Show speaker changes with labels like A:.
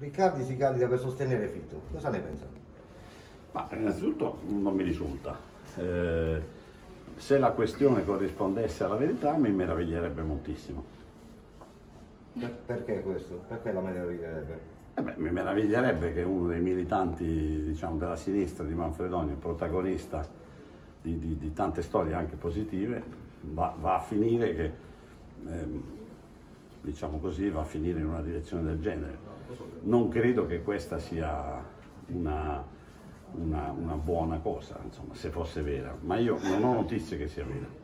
A: Riccardi si candida per sostenere Fitto, cosa ne pensa?
B: Ma innanzitutto non mi risulta. Se la questione corrispondesse alla verità mi meraviglierebbe moltissimo.
A: Perché questo? Perché la meraviglierebbe?
B: Mi meraviglierebbe che uno dei militanti, diciamo, della sinistra di Manfredonia, protagonista di tante storie anche positive, va a finire che, diciamo così, va a finire in una direzione del genere. Non credo che questa sia una buona cosa, insomma, se fosse vera, ma io non ho notizie che sia vera.